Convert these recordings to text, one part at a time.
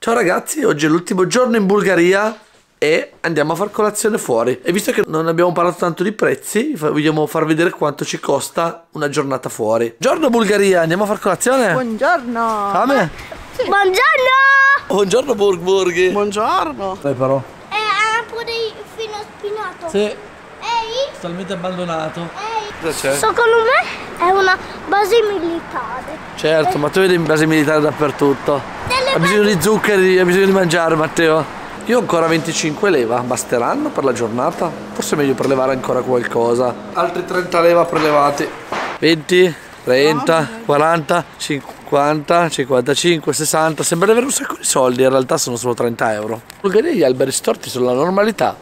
Ciao ragazzi, oggi è l'ultimo giorno in Bulgaria e andiamo a far colazione fuori. E visto che non abbiamo parlato tanto di prezzi, vogliamo far vedere quanto ci costa una giornata fuori. Buongiorno Bulgaria, andiamo a far colazione? Buongiorno. Fame? Sì. Buongiorno. Buongiorno Burgburghi. Buongiorno. Però. Ha pure il filo spinato. Sì. Ehi. Totalmente abbandonato. Ehi. Cosa c'è? Secondo me è una base militare. Certo, ma tu vedi base militare dappertutto. Ha bisogno di zuccheri, ha bisogno di mangiare Matteo. Io ho ancora 25 leva, basteranno per la giornata? Forse è meglio prelevare ancora qualcosa. Altri 30 leva prelevati. 20, 30, 40, 50, 55, 60. Sembra di avere un sacco di soldi, in realtà sono solo 30 euro. In Bulgaria gli alberi storti sono la normalità.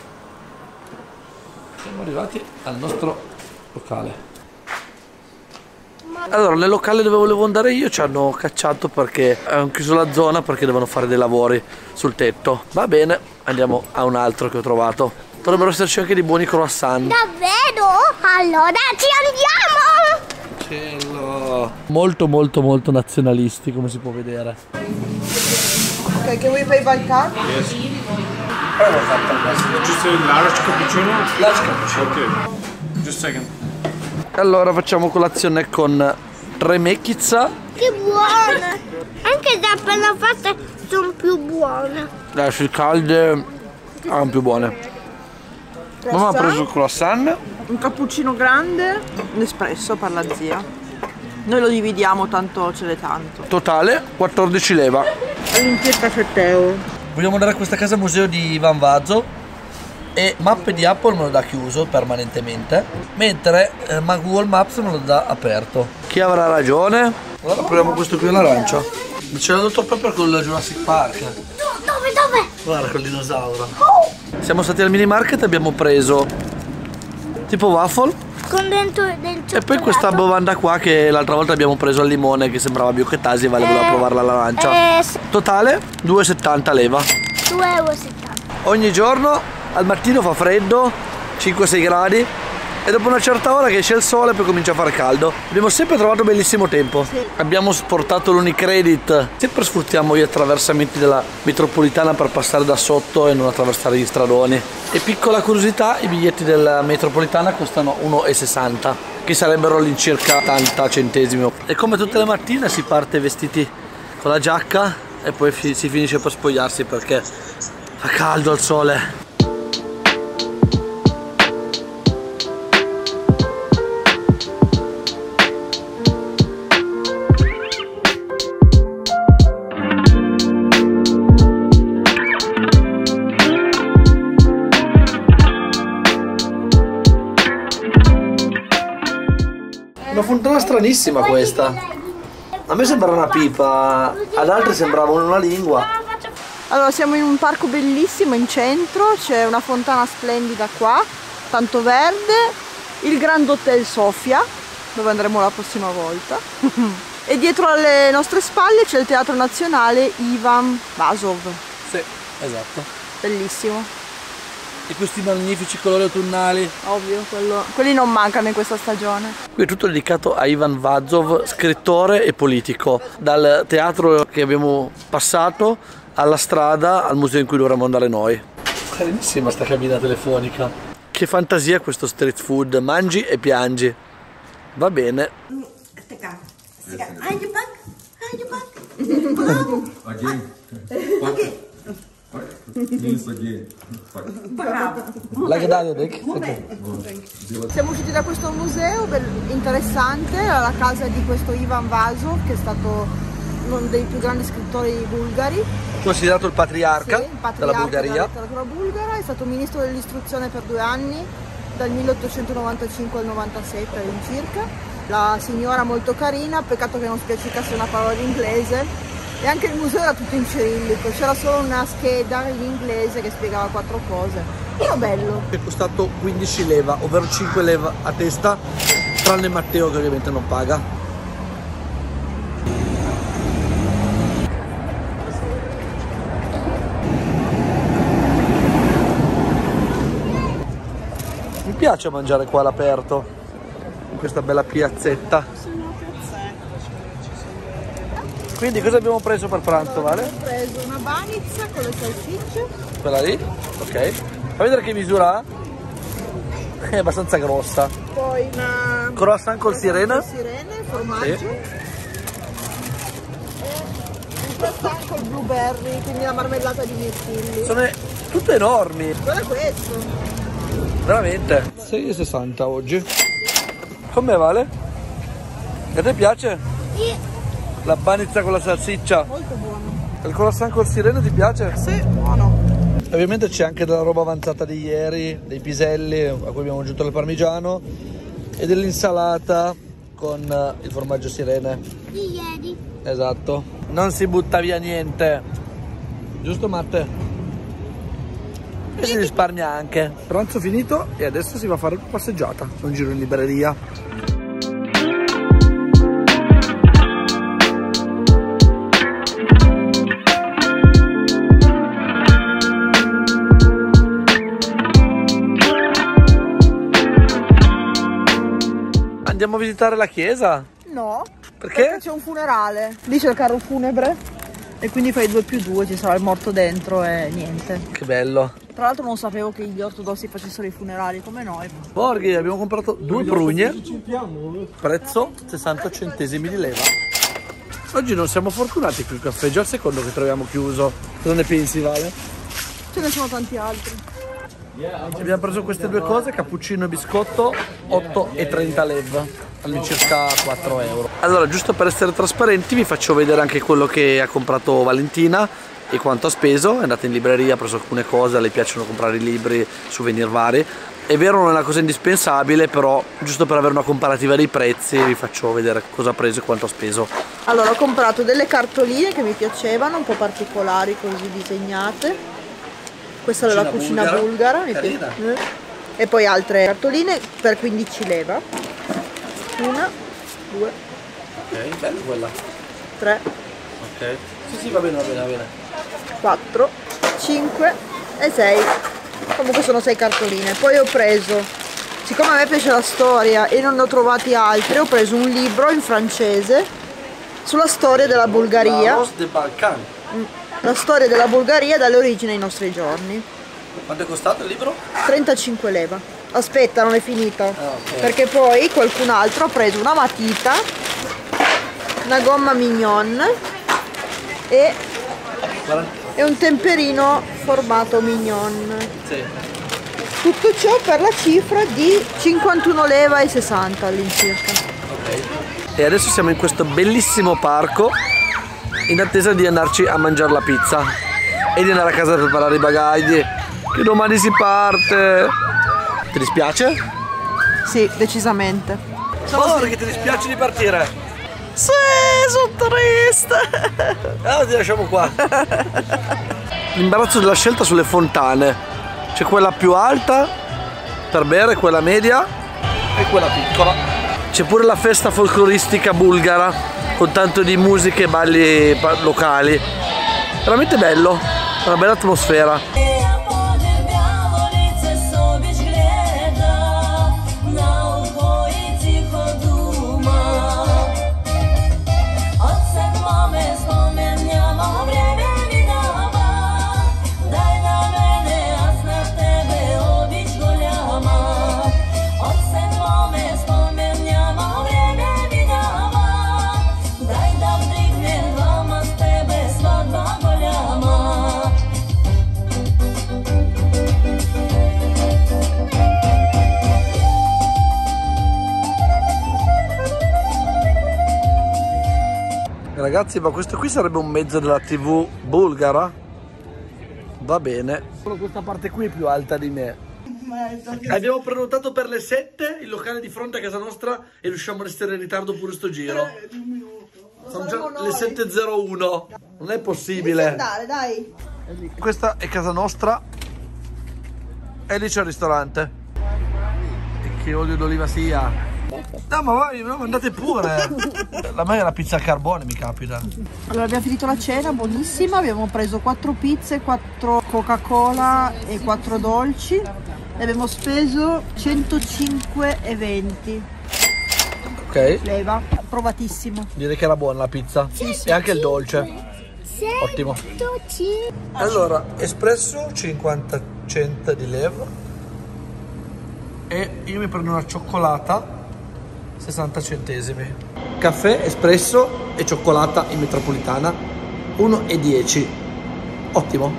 Siamo arrivati al nostro locale. Allora, nel locale dove volevo andare io ci hanno cacciato perché hanno chiuso la zona perché devono fare dei lavori sul tetto. Va bene, andiamo a un altro che ho trovato. Dovrebbero esserci anche dei buoni croissant. Davvero? Allora ci andiamo! Cielo. Molto molto molto nazionalisti, come si può vedere. Ok, can we pay by card? Yes. Just a large cappuccino? Large cappuccino. Okay. Just a second. Allora facciamo colazione con 3 mekkica. Che buone! Anche se appena fatte sono più buone. Sui calde erano più buone. Mamma ha preso il croissant. Un cappuccino grande, un espresso per la zia. Noi lo dividiamo, tanto ce n'è tanto. Totale 14 leva. All'incirca 7 euro. Vogliamo andare a questa casa museo di Ivan Vazov e mappe di Apple me lo dà chiuso permanentemente, mentre Google Maps me lo dà aperto. Chi avrà ragione? Allora proviamo questo qui in arancia. C'è la Dr. Pepper con il Jurassic Park. Dove? Guarda col dinosauro. Siamo stati al mini market e abbiamo preso tipo waffle Con dentro del cioccolato. e poi questa bevanda qua che l'altra volta abbiamo preso al limone che sembrava biocchettasi e voleva provarla all'arancia. Totale 2,70 leva. 2,70 euro. Ogni giorno al mattino fa freddo, 5-6 gradi, e dopo una certa ora che esce il sole poi comincia a fare caldo. Abbiamo sempre trovato bellissimo tempo. Sì. Abbiamo portato l'Unicredit. Sempre sfruttiamo gli attraversamenti della metropolitana per passare da sotto e non attraversare gli stradoni. E piccola curiosità, i biglietti della metropolitana costano 1,60, che sarebbero all'incirca 80 centesimi. E come tutte le mattine si parte vestiti con la giacca e poi si finisce per spogliarsi perché fa caldo al sole. Una fontana stranissima questa. A me sembra una pipa, ad altri sembrava una lingua. Allora, siamo in un parco bellissimo in centro, c'è una fontana splendida qua, tanto verde, il Grand Hotel Sofia, dove andremo la prossima volta. E dietro alle nostre spalle c'è il Teatro Nazionale Ivan Vazov. Sì, esatto. Bellissimo. E questi magnifici colori autunnali. Ovvio, quelli non mancano in questa stagione. Qui è tutto dedicato a Ivan Vazov, scrittore e politico. Dal teatro che abbiamo passato alla strada al museo in cui dovremmo andare noi. Carinissima sta cabina telefonica. Che fantasia questo street food, mangi e piangi. Va bene. Siamo usciti da questo museo interessante, alla casa di questo Ivan Vazov, che è stato uno dei più grandi scrittori bulgari. Considerato il patriarca, Sì, il patriarca della Bulgaria. della letteratura bulgara, è stato ministro dell'istruzione per 2 anni, dal 1895 al 97 all'incirca. La signora molto carina, peccato che non spiaccicasse una parola di inglese. E anche il museo era tutto in cirillico, c'era solo una scheda in inglese che spiegava 4 cose. Era bello. È costato 15 leva, ovvero 5 leva a testa, tranne Matteo che ovviamente non paga. Mi piace mangiare qua all'aperto, in questa bella piazzetta. Quindi cosa abbiamo preso per pranzo, Vale? Ho preso una banizza con le salsicce. Quella lì? Ok. Fa vedere che misura ha? È abbastanza grossa. Poi una Croissant col sirena. sirene, formaggio. Sì. E un croissant col blueberry, quindi la marmellata di mirtilli. Sono tutte enormi. Guarda questo. Veramente. 6,60 oggi. Come Vale? E a te piace? Sì. La banizza con la salsiccia? Molto buono. Il croissant col sirena ti piace? Sì, buono. Ovviamente c'è anche della roba avanzata di ieri, dei piselli a cui abbiamo aggiunto il parmigiano e dell'insalata con il formaggio sirene. Di ieri. Esatto. Non si butta via niente. Giusto Matte? E si risparmia anche. Pranzo finito e adesso si va a fare una passeggiata, un giro in libreria. Andiamo a visitare la chiesa? No. Perché? C'è un funerale. Lì c'è il carro funebre e quindi fai 2+2, ci sarà il morto dentro e niente. Che bello. Tra l'altro non sapevo che gli ortodossi facessero i funerali come noi. Borghi, abbiamo comprato 2 prugne, prezzo 60 centesimi di leva. Oggi non siamo fortunati qui al caffè, già il secondo che troviamo chiuso. Cosa ne pensi, Vale? Ce ne sono tanti altri. Abbiamo preso queste due cose, cappuccino e biscotto, 8,30 lev, all'incirca 4 euro. Allora, giusto per essere trasparenti, vi faccio vedere anche quello che ha comprato Valentina e quanto ha speso. È andata in libreria, ha preso alcune cose, le piacciono comprare i libri, souvenir vari. È vero, non è una cosa indispensabile, però giusto per avere una comparativa dei prezzi vi faccio vedere cosa ha preso e quanto ha speso. Allora, ho comprato delle cartoline che mi piacevano, un po' particolari, così disegnate. Questa è la cucina bulgara, mi piace. E poi altre cartoline per 15 leva. 1, 2, Ok, bella quella. 3, Ok. Sì, va bene, va bene, va bene. 4, 5 e 6. Comunque sono 6 cartoline. Poi ho preso, siccome a me piace la storia e non ne ho trovati altri, ho preso un libro in francese sulla storia della Bulgaria. La Rose de Balkan. La storia della Bulgaria dalle origini ai nostri giorni. Quanto è costato il libro? 35 leva. Aspetta, non è finita. Ok. Perché poi qualcun altro ha preso una matita, una gomma mignon e un temperino formato mignon. Sì. Tutto ciò per la cifra di 51 leva e 60 all'incirca. Ok. E adesso siamo in questo bellissimo parco in attesa di andarci a mangiare la pizza e di andare a casa a preparare i bagagli, che domani si parte. Ti dispiace? Sì, decisamente. Che ti dispiace di partire? Sì, sono triste. Allora ti lasciamo qua. L'imbarazzo della scelta sulle fontane. C'è quella più alta per bere, quella media e quella piccola. C'è pure la festa folcloristica bulgara con tanto di musiche e balli locali. Veramente bello, una bella atmosfera. Ragazzi, ma questo qui sarebbe un mezzo della TV bulgara? Va bene. Solo questa parte qui è più alta di me. Abbiamo prenotato per le 7 il locale di fronte a casa nostra e riusciamo a restare in ritardo pure sto giro. Sono già le 7:01. Non è possibile. Andare, dai. Questa è casa nostra e lì c'è il ristorante. E che olio d'oliva sia. No, ma vai, andate pure. La mia è la pizza al carbone, mi capita. Allora, abbiamo finito la cena, buonissima. Abbiamo preso 4 pizze, 4 Coca-Cola e 4 dolci. E abbiamo speso 105,20 Ok. leva. approvatissimo. Direi che era buona la pizza. E anche il dolce. Ottimo. Allora, espresso 50 cent di leva. E io mi prendo una cioccolata 60 centesimi. Caffè, espresso e cioccolata in metropolitana 1,10. Ottimo.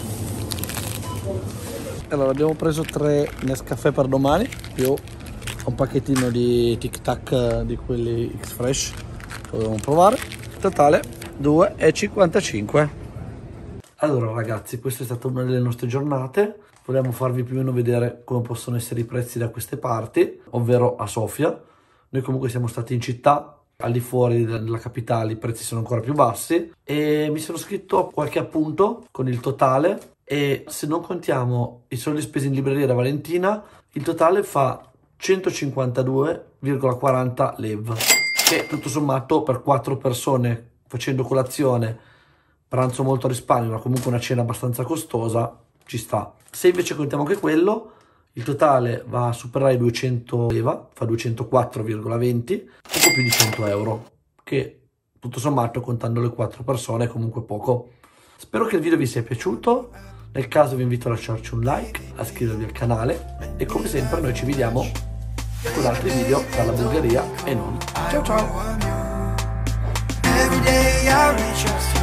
Allora abbiamo preso 3 Nescafè per domani più un pacchettino di Tic Tac di quelli X-Fresh che dobbiamo provare. Totale 2,55. Allora ragazzi, questa è stata una delle nostre giornate. Volevamo farvi più o meno vedere come possono essere i prezzi da queste parti, ovvero a Sofia. Noi comunque siamo stati in città, al di fuori della capitale i prezzi sono ancora più bassi, e mi sono scritto qualche appunto con il totale, e se non contiamo i soldi spesi in libreria da Valentina, il totale fa 152,40 lev, che tutto sommato per 4 persone facendo colazione, pranzo molto a risparmio, ma comunque una cena abbastanza costosa, ci sta. Se invece contiamo anche quello, il totale va a superare i 200 leva, fa 204,20, poco più di 100 euro, che tutto sommato contando le 4 persone è comunque poco. Spero che il video vi sia piaciuto, nel caso vi invito a lasciarci un like, a iscrivervi al canale e come sempre noi ci vediamo con altri video dalla Bulgaria e non. Ciao ciao!